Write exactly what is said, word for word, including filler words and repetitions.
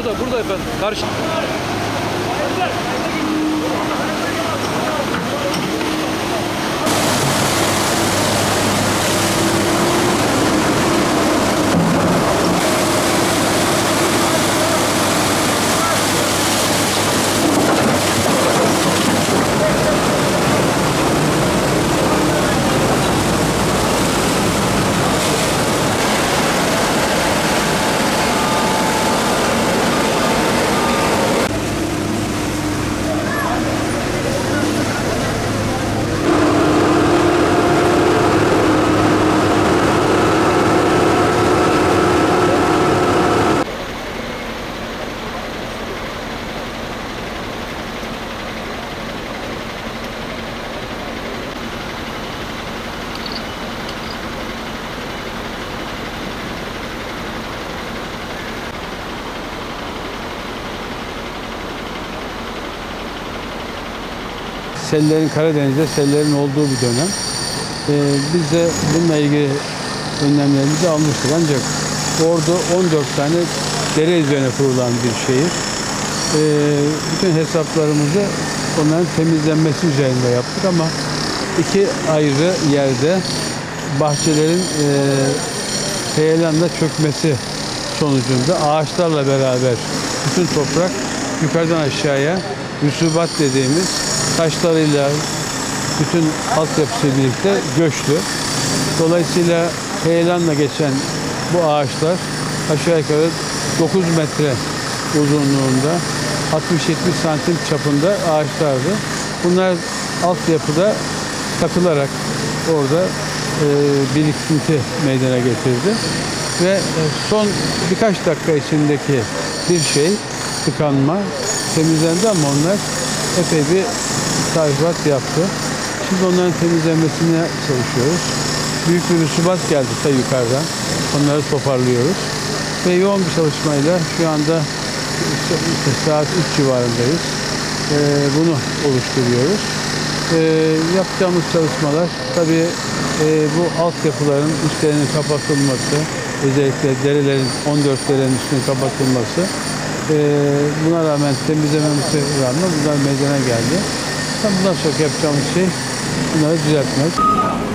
burada, burada efendim. Karşı. Sellerin, Karadeniz'de sellerin olduğu bir dönem. Ee, biz de bununla ilgili önlemlerimizi almıştık. Ancak Ordu on dört tane dere üzerine kurulan bir şehir. Ee, bütün hesaplarımızı onların temizlenmesi üzerinde yaptık ama iki ayrı yerde bahçelerin e, heyelanla çökmesi sonucunda ağaçlarla beraber bütün toprak yukarıdan aşağıya rüsubat dediğimiz taşlarıyla bütün altyapısıyla birlikte göçtü. Dolayısıyla heyelanla geçen bu ağaçlar aşağı yukarı dokuz metre uzunluğunda, altmış yetmiş santim çapında ağaçlardı. Bunlar altyapıda takılarak orada e, birikinti meydana getirdi. Ve son birkaç dakika içindeki bir şey, tıkanma temizlendi ama onlar epey bir tahribat yaptı. Şimdi onların temizlenmesine çalışıyoruz. Büyük bir rüsubat geldi ta yukarıdan. Onları toparlıyoruz. Ve yoğun bir çalışmayla şu anda işte saat üç civarındayız. Ee, bunu oluşturuyoruz. Ee, yapacağımız çalışmalar tabii e, bu altyapıların üstlerinin kapatılması, özellikle derelerin, on dört derenin üstünün kapatılması, e, buna rağmen temizlememize rağmen bunlar meydana geldi. Bundan sonra yapacağımız şey bunları düzeltmek.